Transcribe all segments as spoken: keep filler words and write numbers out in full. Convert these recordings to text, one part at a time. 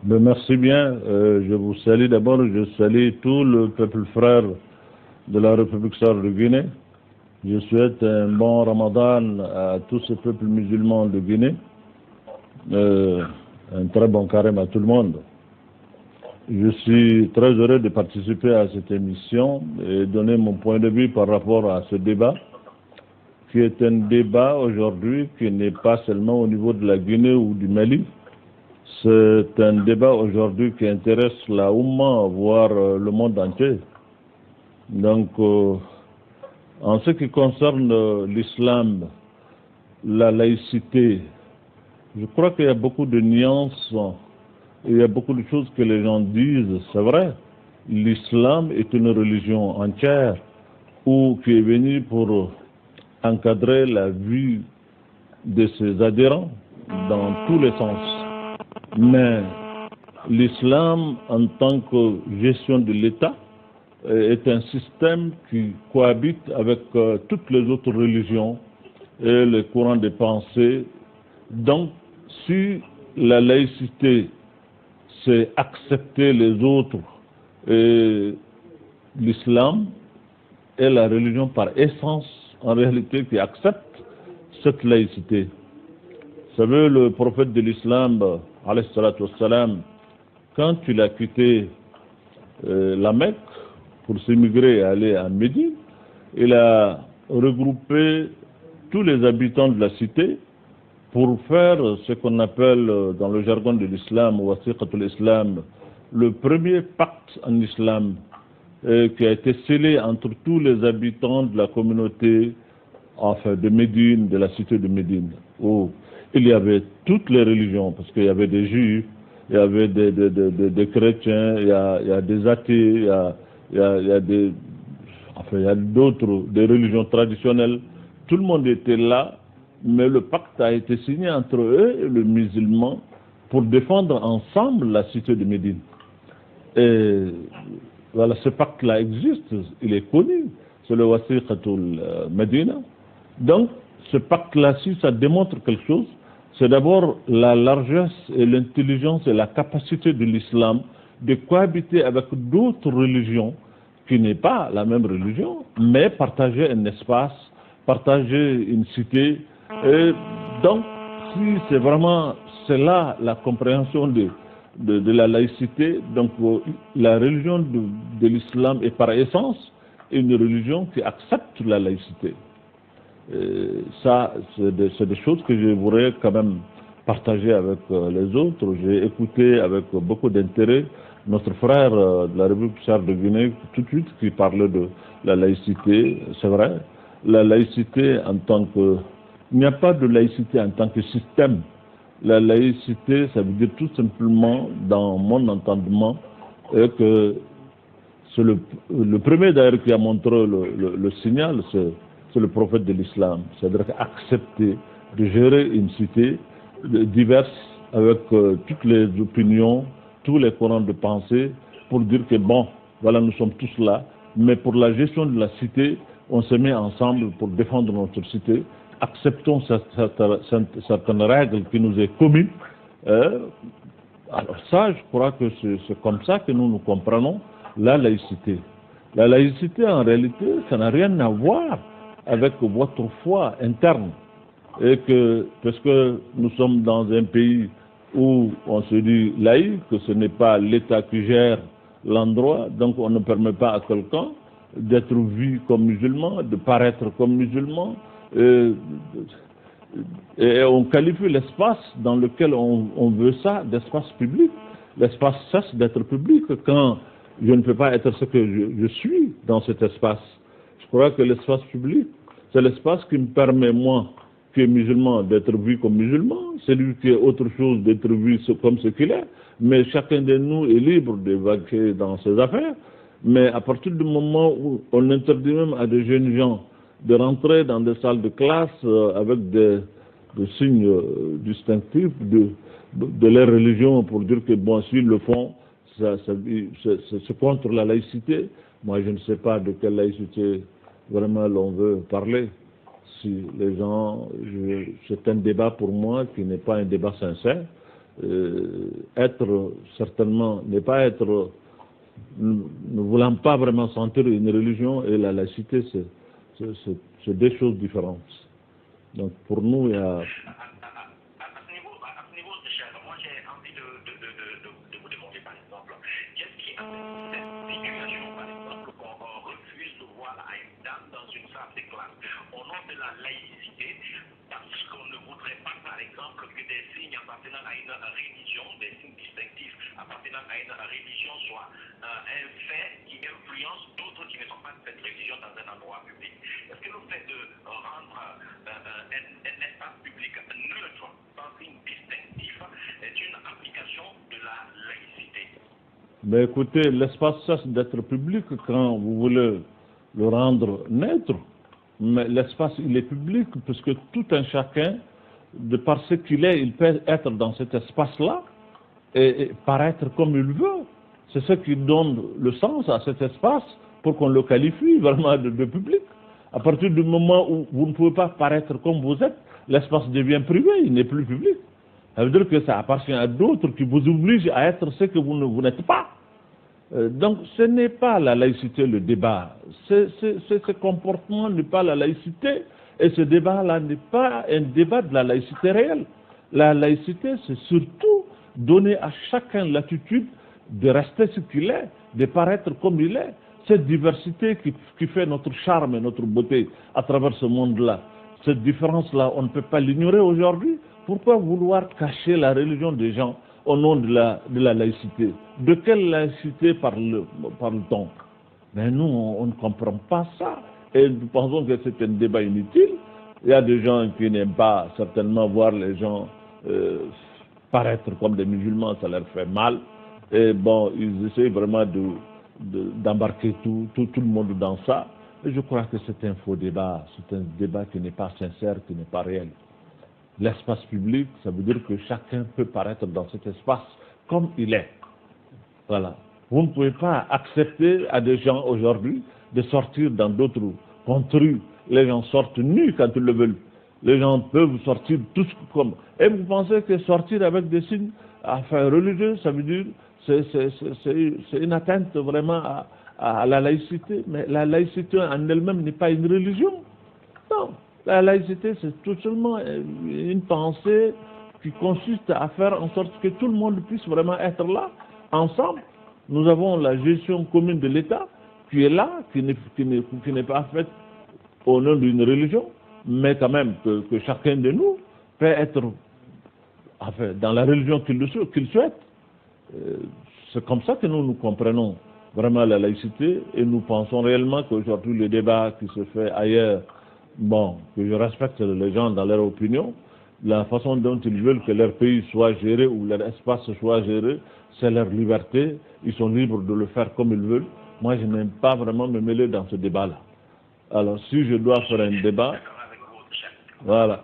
Ben, merci bien. Euh, je vous salue d'abord. Je salue tout le peuple frère de la République sarde de Guinée. Je souhaite un bon Ramadan à tout ce peuple musulman de Guinée. Euh, un très bon carême à tout le monde. Je suis très heureux de participer à cette émission et donner mon point de vue par rapport à ce débat, qui est un débat aujourd'hui qui n'est pas seulement au niveau de la Guinée ou du Mali. C'est un débat aujourd'hui qui intéresse la Oumma, voire le monde entier. Donc, euh, en ce qui concerne l'islam, la laïcité, je crois qu'il y a beaucoup de nuances, il y a beaucoup de choses que les gens disent, c'est vrai. L'islam est une religion entière, ou qui est venue pour encadrer la vie de ses adhérents dans tous les sens. Mais l'islam, en tant que gestion de l'État, est un système qui cohabite avec euh, toutes les autres religions et les courants de pensée. Donc, si la laïcité, c'est accepter les autres, et l'islam est la religion par essence, en réalité, qui accepte cette laïcité. Vous savez, le prophète de l'islam, alayhi salatu wassalam, quand il a quitté euh, la Mecque pour s'émigrer et aller à Médine, il a regroupé tous les habitants de la cité pour faire ce qu'on appelle dans le jargon de l'islam, wasiqatul islam, le premier pacte en islam euh, qui a été scellé entre tous les habitants de la communauté enfin, de Médine, de la cité de Médine, où il y avait toutes les religions, parce qu'il y avait des juifs, il y avait des, des, des, des, des chrétiens, il y, a, il y a des athées, il y a, il y a, il y a des, enfin, il y a d'autres, des religions traditionnelles. Tout le monde était là, mais le pacte a été signé entre eux et le musulman pour défendre ensemble la cité de Médine. Et voilà, ce pacte-là existe, il est connu, c'est le Wasiqatul Medina. Donc, ce pacte-là, si ça démontre quelque chose, c'est d'abord la largesse et l'intelligence et la capacité de l'islam de cohabiter avec d'autres religions qui n'est pas la même religion, mais partager un espace, partager une cité. Et donc, si c'est vraiment, c'est là la compréhension de, de, de la laïcité, donc la religion de, de l'islam est par essence une religion qui accepte la laïcité. Et ça, c'est des, des choses que je voudrais quand même partager avec euh, les autres. J'ai écouté avec beaucoup d'intérêt notre frère euh, de la République sarde de Guinée tout de suite qui parlait de la laïcité. C'est vrai, la laïcité en tant que... Il n'y a pas de laïcité en tant que système. La laïcité, ça veut dire tout simplement, dans mon entendement, euh, que c'est le, le premier d'ailleurs qui a montré le, le, le signal, c'est c'est le prophète de l'islam, c'est-à-dire accepter de gérer une cité diverse avec euh, toutes les opinions, tous les courants de pensée, pour dire que bon, voilà, nous sommes tous là, mais pour la gestion de la cité, on se met ensemble pour défendre notre cité, acceptons certaines règles qui nous est communes. Euh, alors ça, je crois que c'est comme ça que nous nous comprenons la laïcité. La laïcité, en réalité, ça n'a rien à voir avec votre foi interne, et que, parce que nous sommes dans un pays où on se dit laïque, que ce n'est pas l'État qui gère l'endroit, donc on ne permet pas à quelqu'un d'être vu comme musulman, de paraître comme musulman, et, et on qualifie l'espace dans lequel on, on veut ça d'espace public. L'espace cesse d'être public quand je ne peux pas être ce que je, je suis dans cet espace. Je crois que l'espace public, c'est l'espace qui me permet, moi, qui est musulman, d'être vu comme musulman, celui qui est autre chose, d'être vu comme ce qu'il est, mais chacun de nous est libre d'évacuer dans ses affaires. Mais à partir du moment où on interdit même à des jeunes gens de rentrer dans des salles de classe euh, avec des, des signes euh, distinctifs de, de, de leur religion pour dire que, bon, s'ils le font, c'est contre la laïcité. Moi, je ne sais pas de quelle laïcité vraiment l'on veut parler. Si les gens, c'est un débat pour moi qui n'est pas un débat sincère. euh, être certainement, ne pas être, ne voulant pas vraiment sentir une religion et la laïcité, c'est deux choses différentes. Donc pour nous, il y a... Mais écoutez, l'espace cesse d'être public quand vous voulez le rendre neutre. Mais l'espace, il est public puisque tout un chacun, de par ce qu'il est, il peut être dans cet espace-là et, et paraître comme il veut. C'est ce qui donne le sens à cet espace pour qu'on le qualifie vraiment de, de public. À partir du moment où vous ne pouvez pas paraître comme vous êtes, l'espace devient privé, il n'est plus public. Ça veut dire que ça appartient à d'autres qui vous obligent à être ce que vous, ne, vous n'êtes pas. Euh, donc ce n'est pas la laïcité le débat. Ce, ce, ce, ce comportement n'est pas la laïcité. Et ce débat-là n'est pas un débat de la laïcité réelle. La laïcité, c'est surtout donner à chacun l'attitude de rester ce qu'il est, de paraître comme il est. Cette diversité qui, qui fait notre charme et notre beauté à travers ce monde-là. Cette différence-là, on ne peut pas l'ignorer aujourd'hui. Pourquoi vouloir cacher la religion des gens au nom de la, de la laïcité? De quelle laïcité parle, parle-t-on? Mais nous, on, on ne comprend pas ça. Et nous pensons que c'est un débat inutile. Il y a des gens qui n'aiment pas certainement voir les gens euh, paraître comme des musulmans, ça leur fait mal. Et bon, ils essayent vraiment de, de, d'embarquer tout, tout, tout le monde dans ça. Et je crois que c'est un faux débat. C'est un débat qui n'est pas sincère, qui n'est pas réel. L'espace public, ça veut dire que chacun peut paraître dans cet espace comme il est. Voilà. Vous ne pouvez pas accepter à des gens aujourd'hui de sortir dans d'autres contrées. Les gens sortent nus quand ils le veulent. Les gens peuvent sortir tous comme... Et vous pensez que sortir avec des signes enfin, religieux, ça veut dire c'est une atteinte vraiment à, à la laïcité. Mais la laïcité en elle-même n'est pas une religion. Non. La laïcité, c'est tout seulement une pensée qui consiste à faire en sorte que tout le monde puisse vraiment être là, ensemble. Nous avons la gestion commune de l'État qui est là, qui n'est pas faite au nom d'une religion, mais quand même que, que chacun de nous peut être enfin, dans la religion qu'il qu'il souhaite. C'est comme ça que nous nous comprenons vraiment la laïcité et nous pensons réellement qu'aujourd'hui le débat qui se fait ailleurs, bon, que je respecte les gens dans leur opinion, la façon dont ils veulent que leur pays soit géré ou leur espace soit géré, c'est leur liberté, ils sont libres de le faire comme ils veulent. Moi, je n'aime pas vraiment me mêler dans ce débat-là. Alors, si je dois faire un débat, voilà.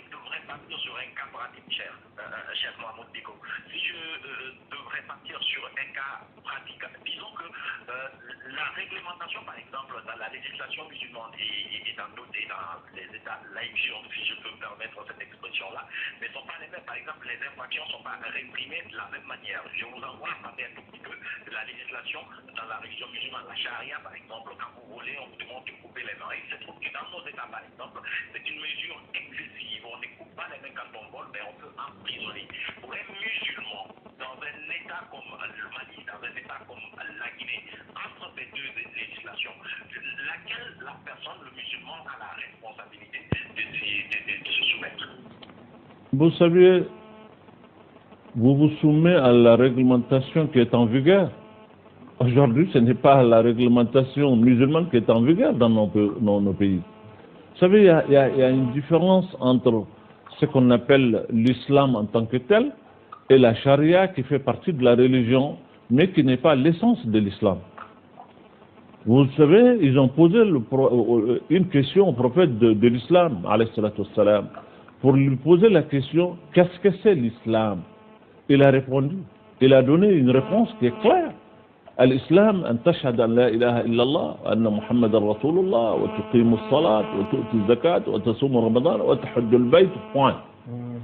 Par exemple, dans la législation musulmane et, et dans d'autres, dans les États laïcs, si je peux me permettre cette expression-là, ne sont pas les mêmes. Par exemple, les infractions ne sont pas réprimées de la même manière. Je vous envoie à parler un tout petit peu de la législation dans la religion musulmane. La charia, par exemple, quand vous volez, on vous demande de couper les mains. Il se trouve que dans nos États, par exemple, c'est une mesure excessive. On ne coupe pas les mains quand on vole, mais on peut emprisonner. Pour un musulman, dans un État comme le Mali, dans un État comme la Guinée, entre ces deux législations, laquelle la personne, le musulman, a la responsabilité de, de, de, de, de se soumettre? Vous savez, vous vous soumettez à la réglementation qui est en vigueur. Aujourd'hui, ce n'est pas la réglementation musulmane qui est en vigueur dans nos, dans nos pays. Vous savez, il y a, il y a, il y a une différence entre ce qu'on appelle l'islam en tant que tel et la charia qui fait partie de la religion, mais qui n'est pas l'essence de l'islam. Vous savez, ils ont posé le, une question au prophète de, de l'islam, alayhi salatu wassalam, pour lui poser la question, qu'est-ce que c'est l'islam? Il a répondu, il a donné une réponse qui est claire. L'islam, an tashhad an la ilaha illallah, anna Muhammadan Rasulullah, wa tuqimu as-salat, wa tu'ti az-zakat, wa tasumu Ramadan, wa tahujju al-bayt, point.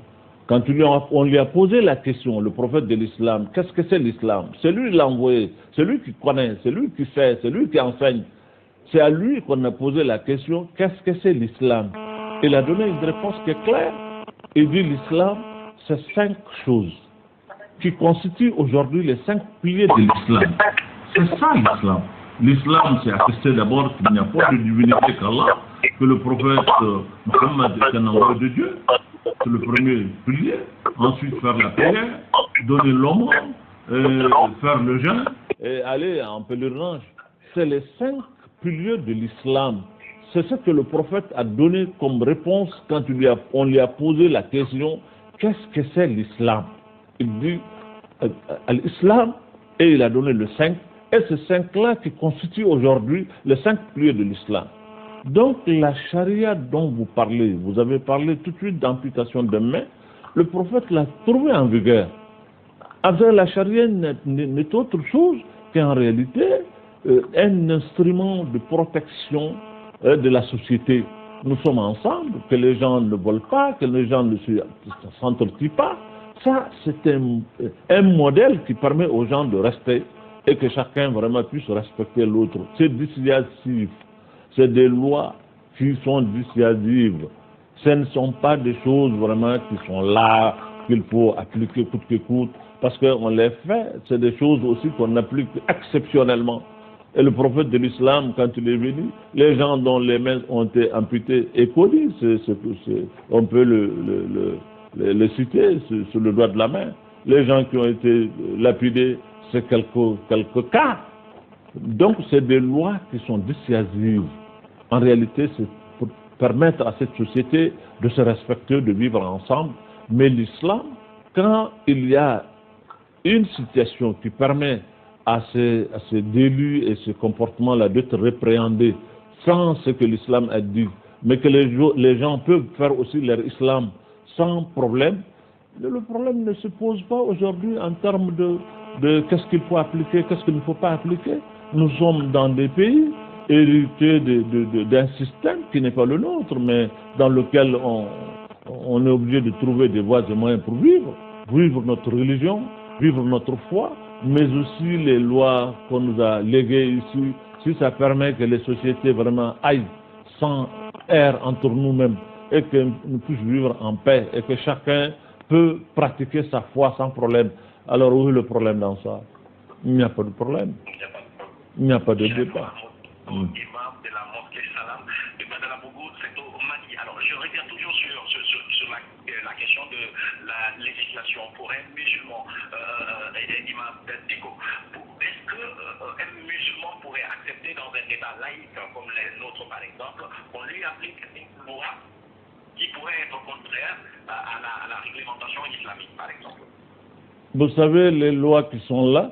quand on lui, a, on lui a posé la question, le prophète de l'islam, qu'est-ce que c'est l'islam? C'est lui qui l'a envoyé, c'est lui qui connaît, c'est lui qui sait, c'est lui qui enseigne. C'est à lui qu'on a posé la question, qu'est-ce que c'est l'islam? Il a donné une réponse qui est claire. Il dit l'islam, c'est cinq choses qui constituent aujourd'hui les cinq piliers de l'islam. C'est ça l'islam. L'islam, c'est attester d'abord qu'il n'y a pas de divinité qu'Allah, que le prophète euh, Mohammed est un envoyé de Dieu. C'est le premier pilier. Ensuite, faire la prière, donner l'aumône, euh, faire le jeûne et aller en pèlerinage. C'est les cinq piliers de l'islam. C'est ce que le prophète a donné comme réponse quand il lui a, on lui a posé la question, qu'est-ce que c'est l'islam? Il dit euh, euh, l'islam, et il a donné le cinq, et ces cinq-là qui constituent aujourd'hui les cinq piliers de l'islam. Donc la charia dont vous parlez, vous avez parlé tout de suite d'amputation de main, le prophète l'a trouvé en vigueur. Avec la charia n'est autre chose qu'en réalité euh, un instrument de protection euh, de la société. Nous sommes ensemble, que les gens ne volent pas, que les gens ne s'entretuent pas. Ça, c'est un, un modèle qui permet aux gens de rester et que chacun vraiment puisse respecter l'autre. C'est dissuasif. C'est des lois qui sont dissuasives. Ce ne sont pas des choses vraiment qui sont là, qu'il faut appliquer coûte que coûte, parce qu'on les fait, c'est des choses aussi qu'on applique exceptionnellement. Et le prophète de l'islam, quand il est venu, les gens dont les mains ont été amputées et connues, on peut le, le, le, le, le citer sur le doigt de la main. Les gens qui ont été lapidés, c'est quelques, quelques cas. Donc c'est des lois qui sont dissuasives. En réalité, c'est pour permettre à cette société de se respecter, de vivre ensemble. Mais l'islam, quand il y a une situation qui permet à ces, à ces délits et ces comportements-là d'être répréhendés sans ce que l'islam a dit, mais que les, les gens peuvent faire aussi leur islam sans problème, le problème ne se pose pas aujourd'hui en termes de, de qu'est-ce qu'il faut appliquer, qu'est-ce qu'il ne faut pas appliquer. Nous sommes dans des pays hérités de, de, de, d'un système qui n'est pas le nôtre, mais dans lequel on, on est obligé de trouver des voies et moyens pour vivre, vivre notre religion, vivre notre foi, mais aussi les lois qu'on nous a léguées ici, si ça permet que les sociétés vraiment aillent sans air entre nous-mêmes et que nous puissions vivre en paix et que chacun peut pratiquer sa foi sans problème. Alors où est le problème dans ça? Il n'y a pas de problème. Il n'y a pas de débat. Imam de la mosquée Salam de Badalabougou, c'est au Mali. Alors je reviens toujours sur, sur, sur, sur la, la question de la législation pour un musulman, euh, et imam Diko. Est-ce qu'un euh, musulman pourrait accepter dans un état laïque comme les nôtres par exemple, qu'on lui applique une loi qui pourrait être contraire à, à, la, à la réglementation islamique par exemple? Vous savez, les lois qui sont là,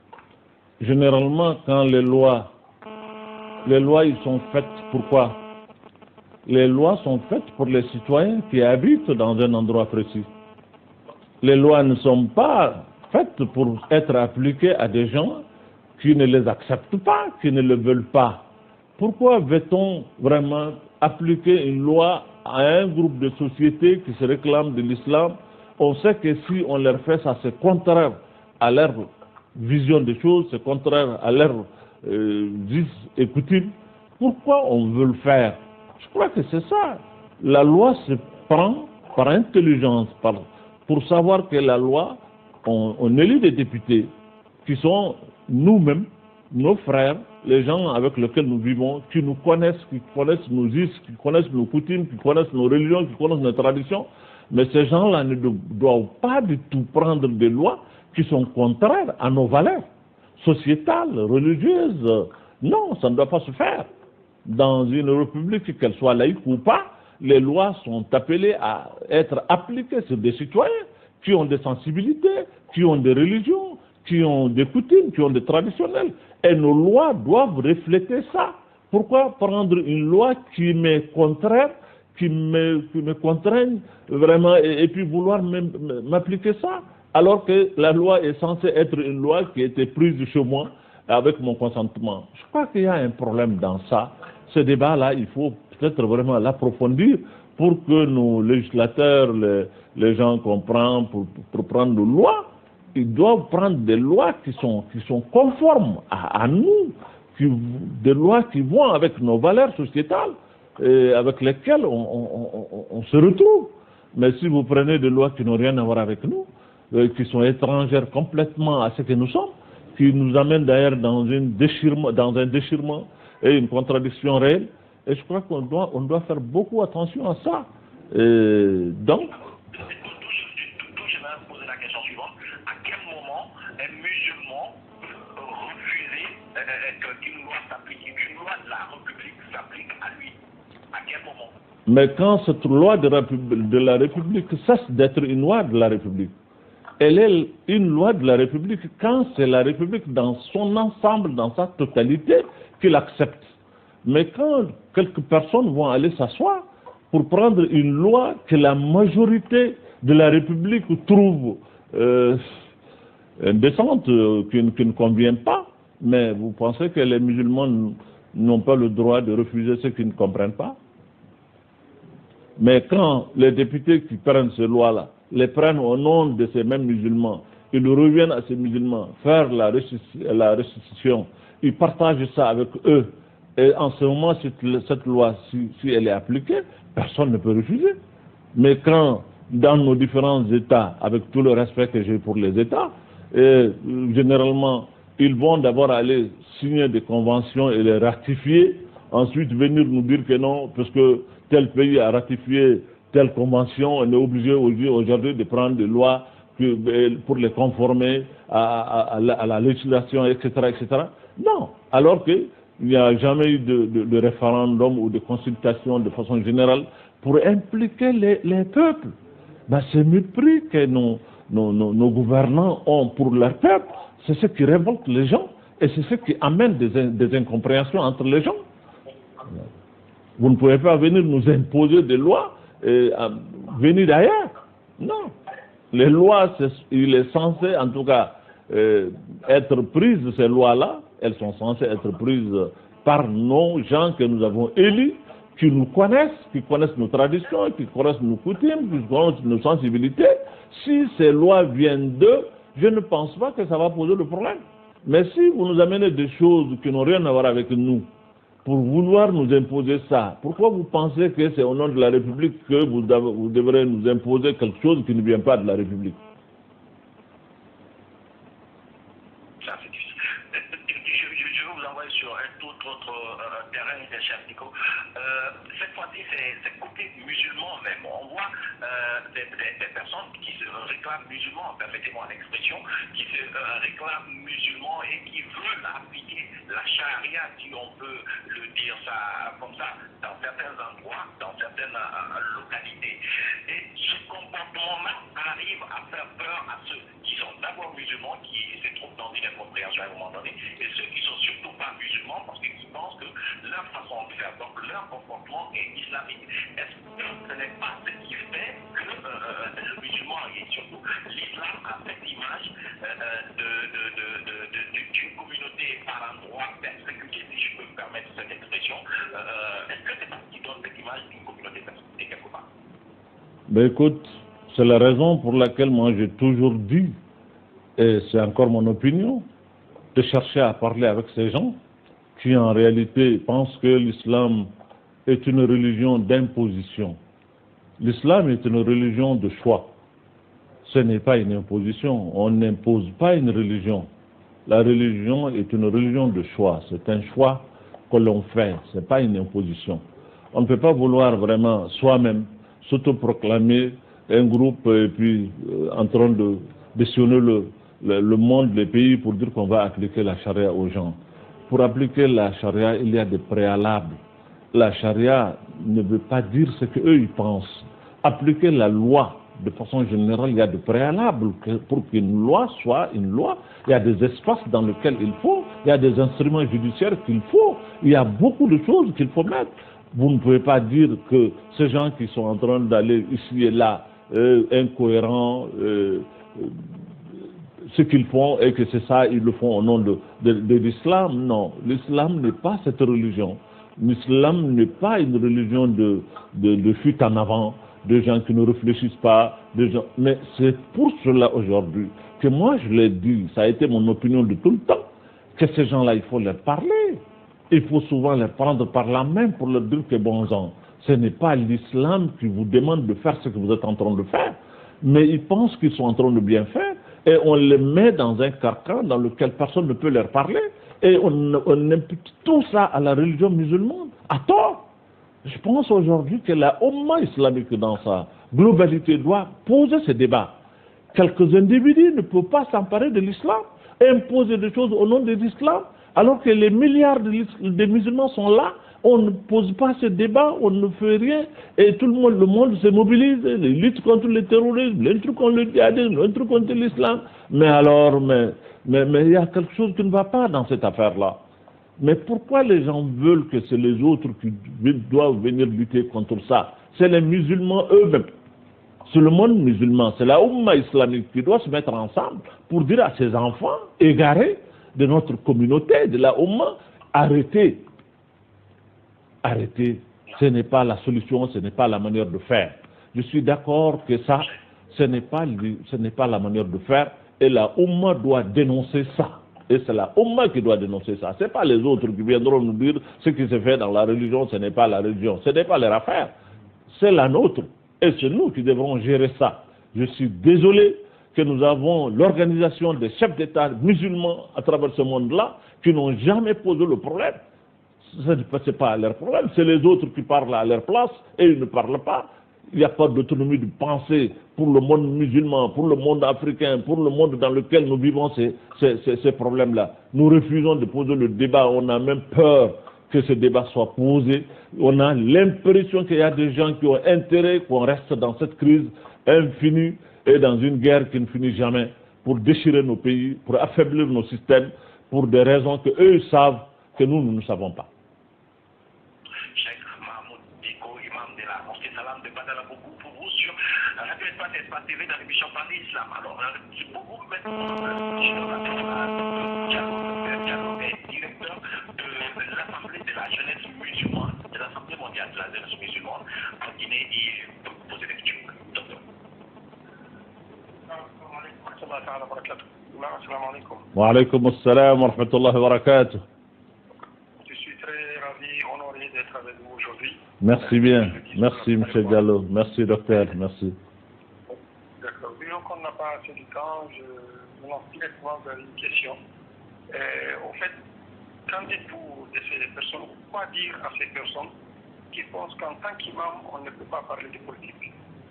généralement quand les lois Les lois, ils sont faites pourquoi? Les lois sont faites pour les citoyens qui habitent dans un endroit précis. Les lois ne sont pas faites pour être appliquées à des gens qui ne les acceptent pas, qui ne le veulent pas. Pourquoi veut-on vraiment appliquer une loi à un groupe de sociétés qui se réclament de l'islam? On sait que si on leur fait ça, c'est contraire à leur vision des choses, c'est contraire à leur Euh, disent, écoutez, pourquoi on veut le faire? Je crois que c'est ça. La loi se prend par intelligence, par, pour savoir que la loi, on, on élit des députés qui sont nous-mêmes, nos frères, les gens avec lesquels nous vivons, qui nous connaissent, qui connaissent nos us, qui connaissent nos coutumes, qui connaissent nos religions, qui connaissent nos traditions. Mais ces gens-là ne doivent pas du tout prendre des lois qui sont contraires à nos valeurs sociétale, religieuse. Non, ça ne doit pas se faire. Dans une république, qu'elle soit laïque ou pas, les lois sont appelées à être appliquées sur des citoyens qui ont des sensibilités, qui ont des religions, qui ont des coutumes, qui ont des traditionnels. Et nos lois doivent refléter ça. Pourquoi prendre une loi qui m'est contraire, qui me, qui me contraigne vraiment, et, et puis vouloir m'appliquer ça? Alors que la loi est censée être une loi qui a été prise chez moi avec mon consentement. Je crois qu'il y a un problème dans ça. Ce débat-là, il faut peut-être vraiment l'approfondir pour que nos législateurs, les, les gens comprennent, pour, pour prendre des lois, ils doivent prendre des lois qui sont, qui sont conformes à, à nous, qui, des lois qui vont avec nos valeurs sociétales, et avec lesquelles on, on, on, on se retrouve. Mais si vous prenez des lois qui n'ont rien à voir avec nous, euh, qui sont étrangères complètement à ce que nous sommes, qui nous amènent d'ailleurs dans, une déchirement, dans un déchirement et une contradiction réelle, et je crois qu'on doit, on doit faire beaucoup attention à ça. Et donc, D'où je vais poser la question suivante. À quel moment un musulman peut refuser euh, qu'une loi s'applique, qu'une loi de la République s'applique à lui? À quel moment? Mais quand cette loi de, de la République cesse d'être une loi de la République, elle est une loi de la République quand c'est la République dans son ensemble, dans sa totalité, qui l'accepte. Mais quand quelques personnes vont aller s'asseoir pour prendre une loi que la majorité de la République trouve euh, indécente, euh, qui, qui ne convient pas, mais vous pensez que les musulmans n'ont pas le droit de refuser ce qu'ils ne comprennent pas? Mais quand les députés qui prennent ces lois-là, les prennent au nom de ces mêmes musulmans, ils reviennent à ces musulmans faire la restitution, ils partagent ça avec eux, et en ce moment, cette, cette loi, si, si elle est appliquée, personne ne peut refuser. Mais quand, dans nos différents États, avec tout le respect que j'ai pour les États, et, généralement, ils vont d'abord aller signer des conventions et les ratifier, ensuite venir nous dire que non, parce que tel pays a ratifié telle convention, on est obligé aujourd'hui de prendre des lois pour les conformer à, à, à, la, à la législation, et cetera, et cetera. Non, alors qu'il n'y a jamais eu de, de, de référendum ou de consultation de façon générale pour impliquer les, les peuples. Ben, ce mépris que nos, nos, nos, nos gouvernants ont pour leur peuple, c'est ce qui révolte les gens et c'est ce qui amène des, des incompréhensions entre les gens. Vous ne pouvez pas venir nous imposer des lois et euh, venir d'ailleurs. Non. Les lois, est, il est censé, en tout cas, euh, être prises, ces lois-là, elles sont censées être prises par nos gens que nous avons élus, qui nous connaissent, qui connaissent nos traditions, qui connaissent nos coutumes, qui connaissent nos sensibilités. Si ces lois viennent d'eux, je ne pense pas que ça va poser le problème. Mais si vous nous amenez des choses qui n'ont rien à voir avec nous, pour vouloir nous imposer ça, pourquoi vous pensez que c'est au nom de la République que vous, vous devrez nous imposer quelque chose qui ne vient pas de la République? Ça, c'est difficile. Je, je, je vais vous envoyer sur un tout autre euh, terrain, cher Nico. Euh, cette fois-ci, c'est côté musulman même. On voit euh, des, des, des personnes qui se réclament musulmans, permettez-moi l'expression, qui se euh, réclament musulmans et qui veulent appliquer la charia, si on peut le dire ça comme ça, dans certains endroits, dans certaines euh, localités. Et ce comportement-là arrive à faire peur à ceux qui sont d'abord musulmans, qui se trouvent dans une incompréhension à un moment donné, et ceux qui sont surtout pas musulmans parce qu'ils pensent que leur façon de faire, donc leur comportement est islamique. Est-ce que ce n'est pas ce qui fait que euh, le musulman et surtout l'islam a cette image euh, de, de, de, de, de, d'une communauté par endroit persécutée, si je peux me permettre cette expression? euh, Est-ce que c'est pas ce qui donne cette image d'une communauté persécutée quelque part? Ben écoute, c'est la raison pour laquelle moi j'ai toujours dit, et c'est encore mon opinion, de chercher à parler avec ces gens qui en réalité pensent que l'islam est une religion d'imposition. L'islam est une religion de choix. Ce n'est pas une imposition. On n'impose pas une religion. La religion est une religion de choix. C'est un choix que l'on fait. Ce n'est pas une imposition. On ne peut pas vouloir vraiment soi-même s'autoproclamer un groupe et puis euh, en train de décisionner le, le, le monde, les pays pour dire qu'on va appliquer la charia aux gens. Pour appliquer la charia, il y a des préalables. La charia ne veut pas dire ce qu'eux ils pensent. Appliquer la loi, de façon générale, il y a des préalables pour qu'une loi soit une loi. Il y a des espaces dans lesquels il faut, il y a des instruments judiciaires qu'il faut, il y a beaucoup de choses qu'il faut mettre. Vous ne pouvez pas dire que ces gens qui sont en train d'aller ici et là, euh, incohérents, euh, euh, ce qu'ils font et que c'est ça, ils le font au nom de, de, de l'islam. Non, l'islam n'est pas cette religion. L'islam n'est pas une religion de, de, de fuite en avant, de gens qui ne réfléchissent pas, de gens... mais c'est pour cela aujourd'hui que moi je l'ai dit, ça a été mon opinion de tout le temps, que ces gens-là, il faut leur parler. Il faut souvent les prendre par la main pour leur dire que bon sang, ce n'est pas l'islam qui vous demande de faire ce que vous êtes en train de faire, mais ils pensent qu'ils sont en train de bien faire, et on les met dans un carcan dans lequel personne ne peut leur parler, et on, on impute tout ça à la religion musulmane, à tort. Je pense aujourd'hui que la Oumma islamique dans sa globalité doit poser ce débat. Quelques individus ne peuvent pas s'emparer de l'islam et imposer des choses au nom de l'islam, alors que les milliards de, de musulmans sont là. On ne pose pas ce débat, on ne fait rien, et tout le monde, le monde se mobilise, les luttes contre le terrorisme, les trucs contre le djihadisme, les trucs contre l'islam. Mais alors, mais, mais, mais il y a quelque chose qui ne va pas dans cette affaire-là. Mais pourquoi les gens veulent que c'est les autres qui doivent venir lutter contre ça? C'est les musulmans eux-mêmes. C'est le monde musulman, c'est la Oumma islamique qui doit se mettre ensemble pour dire à ses enfants égarés de notre communauté, de la Oumma, arrêtez. Arrêtez, ce n'est pas la solution, ce n'est pas la manière de faire. Je suis d'accord que ça, ce n'est pas, ce n'est pas la manière de faire, et la Oumma doit dénoncer ça. Et c'est la Oumma qui doit dénoncer ça. Ce n'est pas les autres qui viendront nous dire ce qui se fait dans la religion, ce n'est pas la religion, ce n'est pas leur affaire. C'est la nôtre, et c'est nous qui devrons gérer ça. Je suis désolé que nous avons l'organisation des chefs d'État musulmans à travers ce monde-là qui n'ont jamais posé le problème. Ce n'est pas leur problème, c'est les autres qui parlent à leur place et ils ne parlent pas. Il n'y a pas d'autonomie de pensée pour le monde musulman, pour le monde africain, pour le monde dans lequel nous vivons ces, ces, ces, ces problèmes-là. Nous refusons de poser le débat, on a même peur que ce débat soit posé. On a l'impression qu'il y a des gens qui ont intérêt qu'on reste dans cette crise infinie et dans une guerre qui ne finit jamais pour déchirer nos pays, pour affaiblir nos systèmes, pour des raisons que eux savent que nous, nous ne savons pas. Cheikh Mahmoud Diko, imam de la mosquée Salam de Badala, beaucoup pour vous sur Radio Espace et Espace T V dans l'émission Parler Islam. Alors, beaucoup maintenant, je dois Diallo est directeur de l'Assemblée de la jeunesse musulmane, de l'Assemblée mondiale de la jeunesse musulmane en Guinée, et pour vous poser des questions. Docteur. Wa alaykum assalam wa rahmatullahi wa barakatuh. D'être avec vous aujourd'hui. Merci bien, merci M. Diallo, merci docteur, merci. D'accord, vu qu'on n'a pas assez de temps, je vous lance directement vers une question. Euh, au fait, qu'en dites-vous de ces personnes, quoi dire à ces personnes qui pensent qu'en tant qu'imam, on ne peut pas parler de politique?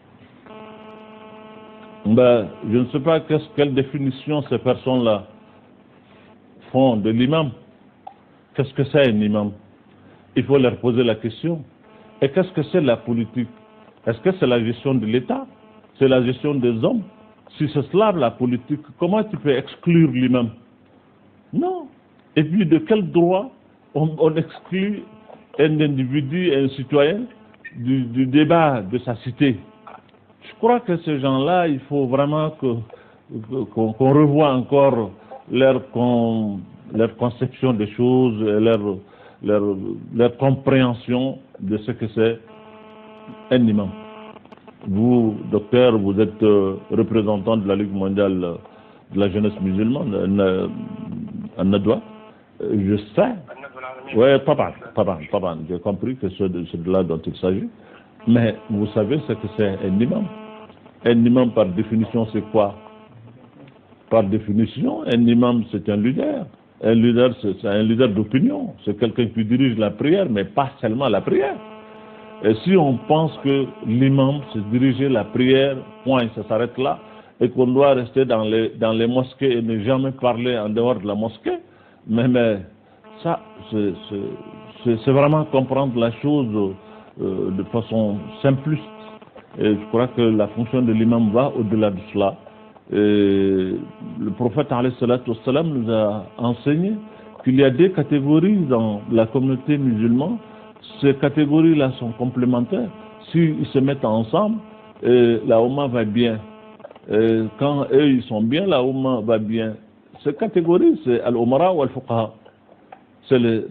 Ben, je ne sais pas quelle définition ces personnes-là font de l'imam. Qu'est-ce que c'est un imam? Il faut leur poser la question. Et qu'est-ce que c'est la politique? Est-ce que c'est la gestion de l'État? C'est la gestion des hommes? Si c'est cela la politique, comment tu peux exclure l'imam? Non. Et puis de quel droit on, on exclut un individu, un citoyen du, du débat de sa cité? Je crois que ces gens-là, il faut vraiment que, qu'on, qu'on revoie encore leur, con, leur conception des choses, leur Leur, leur compréhension de ce que c'est un imam. Vous, docteur, vous êtes euh, représentant de la Ligue mondiale de la jeunesse musulmane, à Nadwa. Je sais. Oui, papa, papa, papa, j'ai compris que c'est de, de là dont il s'agit. Mais vous savez ce que c'est un imam. Un imam, par définition, c'est quoi? Par définition, un imam, c'est un leader. Un leader, c'est un leader d'opinion. C'est quelqu'un qui dirige la prière, mais pas seulement la prière. Et si on pense que l'imam, c'est diriger la prière, point, ça s'arrête là, et qu'on doit rester dans les, dans les mosquées et ne jamais parler en dehors de la mosquée, mais, mais ça, c'est vraiment comprendre la chose euh, de façon simpliste. Et je crois que la fonction de l'imam va au-delà de cela. Et le prophète alayhi salatu wassalam nous a enseigné qu'il y a des catégories dans la communauté musulmane. Ces catégories-là sont complémentaires. S'ils se mettent ensemble, et la Oumma va bien. Et quand eux ils sont bien, la Oumma va bien. Ces catégories, c'est al-Umara ou al-Fuqaha. c'est les,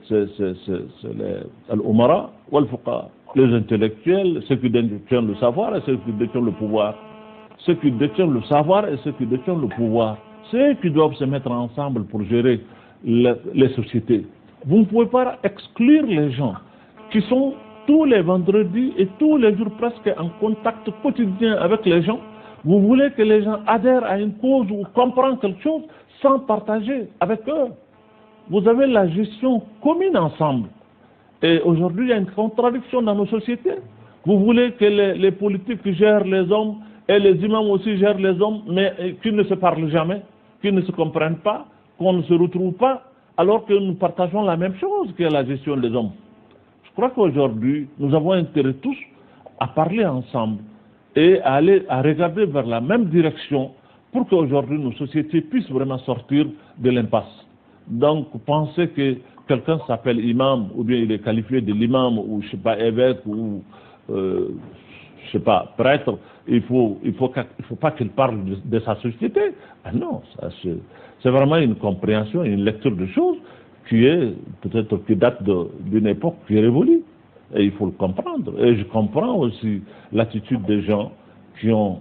l'Omara ou al-Fuqa, les intellectuels, ceux qui détiennent le savoir et ceux qui détiennent le pouvoir. Ceux qui détiennent le savoir et ceux qui détiennent le pouvoir. Ceux qui doivent se mettre ensemble pour gérer le, les sociétés. Vous ne pouvez pas exclure les gens qui sont tous les vendredis et tous les jours presque en contact quotidien avec les gens. Vous voulez que les gens adhèrent à une cause ou comprennent quelque chose sans partager avec eux. Vous avez la gestion commune ensemble. Et aujourd'hui, il y a une contradiction dans nos sociétés. Vous voulez que les, les politiques gèrent les hommes et les imams aussi gèrent les hommes, mais qu'ils ne se parlent jamais, qu'ils ne se comprennent pas, qu'on ne se retrouve pas, alors que nous partageons la même chose que la gestion des hommes. Je crois qu'aujourd'hui, nous avons intérêt tous à parler ensemble et à aller à regarder vers la même direction pour qu'aujourd'hui nos sociétés puissent vraiment sortir de l'impasse. Donc, penser que quelqu'un s'appelle imam, ou bien il est qualifié de l'imam, ou je sais pas, évêque, ou euh, je sais pas, prêtre, il faut, il faut, il faut pas qu'il parle de, de sa société. Ah non, c'est vraiment une compréhension, une lecture de choses qui est, peut-être, qui date d'une époque qui est révolue. Et il faut le comprendre. Et je comprends aussi l'attitude des gens qui ont,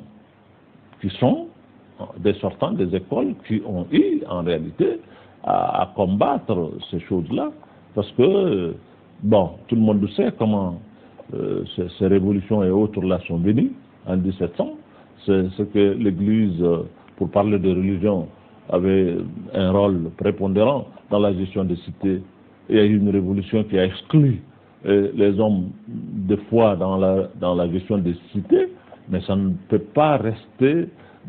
qui sont des sortants des écoles, qui ont eu, en réalité, à, à combattre ces choses-là. Parce que, bon, tout le monde sait comment euh, ces, ces révolutions et autres-là sont venues en mille sept cents. C'est ce que l'Église, pour parler de religion, avait un rôle prépondérant dans la gestion des cités. Il y a eu une révolution qui a exclu les hommes de foi dans la, dans la gestion des cités, mais ça ne peut pas rester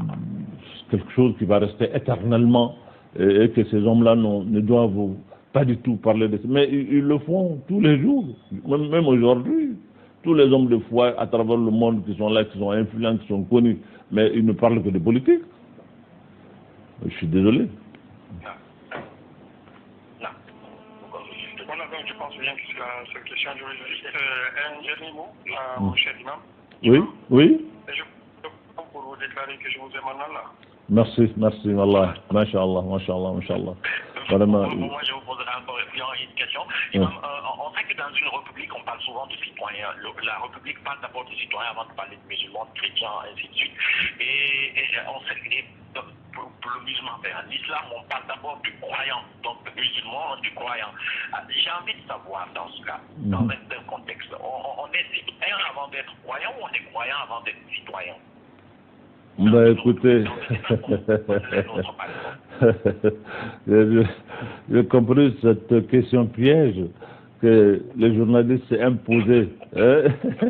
quelque chose qui va rester éternellement et, et que ces hommes-là ne doivent pas du tout parler de ça. Mais ils, ils le font tous les jours, même, même aujourd'hui. Tous les hommes de foi à travers le monde qui sont là, qui sont influents, qui sont connus, mais ils ne parlent que de politique. Je suis désolé. Je pense bien que c'est la seule question. Je veux juste euh, un dernier mot, là, mon cher imam. Oui, oui. Et je pour vous déclarer que je vous aime en Allah. Merci, merci, Allah. Masha'Allah, Masha'Allah, Masha'Allah. Vraiment. Moi, je vous poserai encore une question. Imam, euh, on sait que dans une république, on parle souvent de citoyens. La république parle d'abord de citoyens avant de parler de musulmans, de chrétiens, ainsi de suite. Et, et on sait que pour, pour le musulman, en islam, on parle d'abord du croyant, donc le musulman, du croyant. J'ai envie de savoir dans ce cas, dans un tel contexte, on, on est citoyen avant d'être croyant ou on est croyant avant d'être citoyen? Ben écoutez, j'ai compris cette question piège que les journalistes s'est imposé. Hein?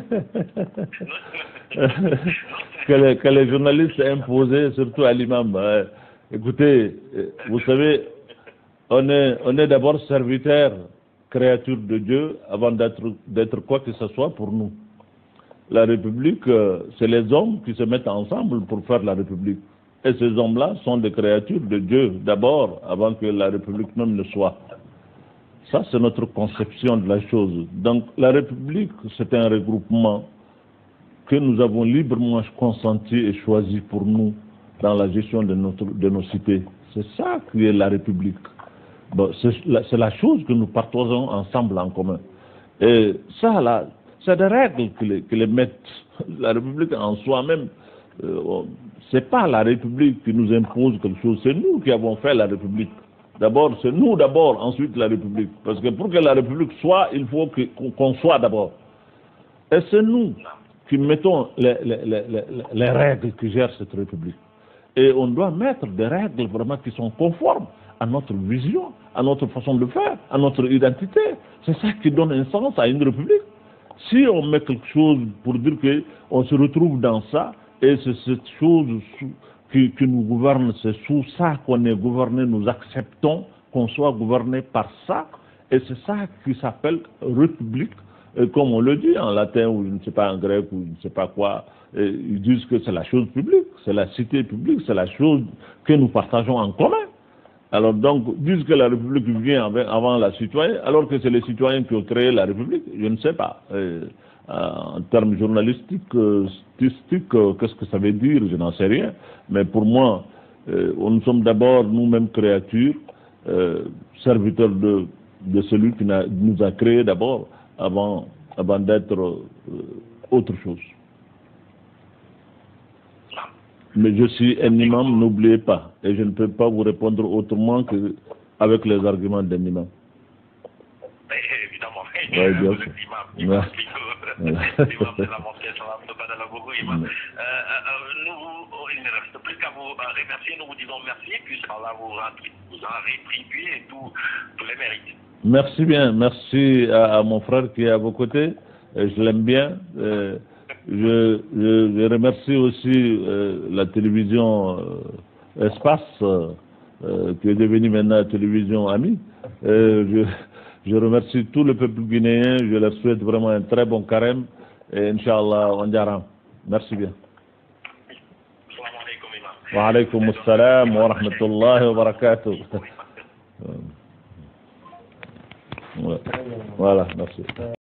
que, les, que les journalistes s'est imposé, surtout à l'imam. Hein? Écoutez, vous savez, on est, on est d'abord serviteur, créature de Dieu, avant d'être quoi que ce soit pour nous. La République, c'est les hommes qui se mettent ensemble pour faire la République. Et ces hommes-là sont des créatures de Dieu, d'abord, avant que la République même ne soit. Ça, c'est notre conception de la chose. Donc, la République, c'est un regroupement que nous avons librement consenti et choisi pour nous dans la gestion de, notre, de nos cités. C'est ça qui est la République. Bon, c'est la, la chose que nous partageons ensemble en commun. Et ça, là, c'est des règles qui les, qui les mettent. La République en soi-même, euh, c'est pas la République qui nous impose quelque chose, c'est nous qui avons fait la République. D'abord, c'est nous d'abord, ensuite la République. Parce que pour que la République soit, il faut qu'on soit d'abord. Et c'est nous qui mettons les, les, les, les, les règles qui gèrent cette République. Et on doit mettre des règles vraiment qui sont conformes à notre vision, à notre façon de faire, à notre identité. C'est ça qui donne un sens à une République. Si on met quelque chose pour dire qu'on se retrouve dans ça, et c'est cette chose qui, qui nous gouverne, c'est sous ça qu'on est gouverné, nous acceptons qu'on soit gouverné par ça, et c'est ça qui s'appelle République, et comme on le dit en latin, ou je ne sais pas en grec, ou je ne sais pas quoi, ils disent que c'est la chose publique, c'est la cité publique, c'est la chose que nous partageons en commun. Alors donc, disent que la République vient avant la citoyenne, alors que c'est les citoyens qui ont créé la République, je ne sais pas. Euh, en termes journalistiques, euh, statistiques, euh, qu'est-ce que ça veut dire, je n'en sais rien. Mais pour moi, euh, nous sommes d'abord nous-mêmes créatures, euh, serviteurs de, de celui qui a, nous a créés d'abord, avant, avant d'être euh, autre chose. Mais je suis un imam, n'oubliez pas, et je ne peux pas vous répondre autrement qu'avec les arguments d'un imam. Évidemment, ouais, bien vous êtes imam, imam, ouais. imam de la mosquée, salam de Badalabougou, imam. Euh, euh, nous, il ne reste plus qu'à vous remercier, nous vous disons merci, puisqu'Allah vous, vous a rétribué tous les mérites. Merci bien, merci à, à mon frère qui est à vos côtés, je l'aime bien. Euh, je, je, je remercie aussi euh, la télévision euh, Espace, euh, qui est devenue maintenant la télévision Ami. Euh, je, je remercie tout le peuple guinéen, je leur souhaite vraiment un très bon carême et Inch'Allah, on dira. Merci bien. Wa alaykum assalam wa rahmatullahi wa barakatuh. Voilà, merci.